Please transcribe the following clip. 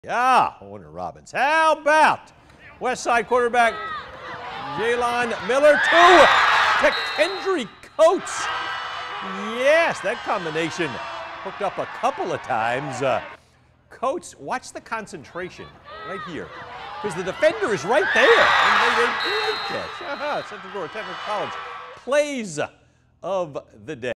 Yeah, Warner Robins. How about West Side quarterback Jalen Miller to Kendry Coates? Yes, that combination hooked up a couple of times. Coates, watch the concentration right here, because the defender is right there. And they great catch. Central Florida Technical College plays of the day.